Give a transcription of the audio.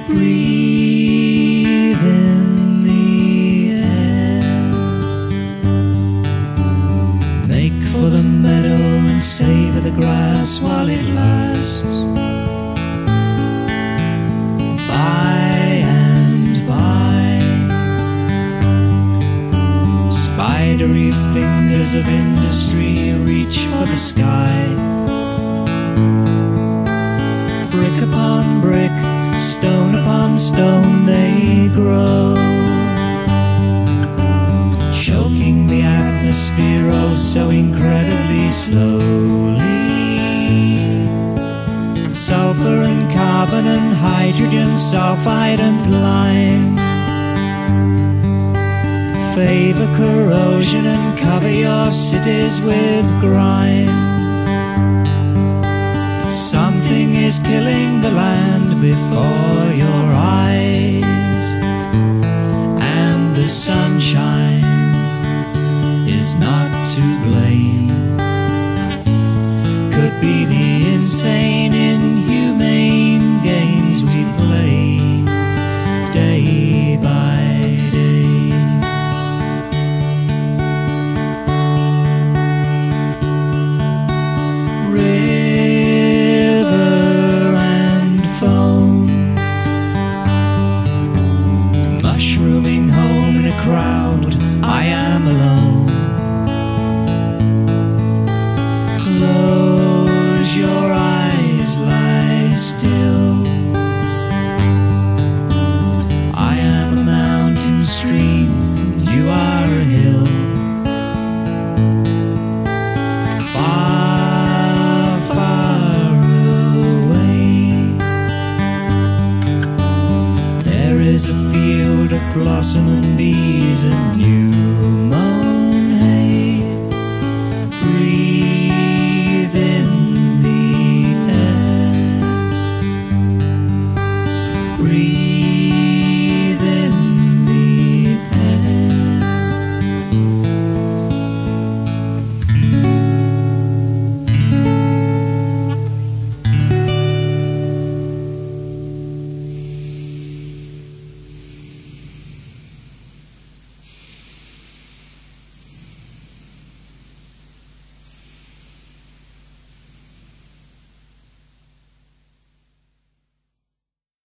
Breathe in the air, make for the meadow and savor the grass while it lasts. By and by, spidery fingers of industry reach for the sky. Brick upon brick, stone upon stone they grow, choking the atmosphere oh so incredibly slowly. Sulfur and carbon and hydrogen, sulfide and lime favor corrosion and cover your cities with grime. Something is killing the land before your eyes, and the sunshine is not to blame. Could be the insane, inhumane games we play day by day. River and foam, mushrooming home in a crowd, I am alone. Close your eyes, lie still. I am a mountain stream, you are a hill. Far, far away, there is a field of blossom and bees and new moon.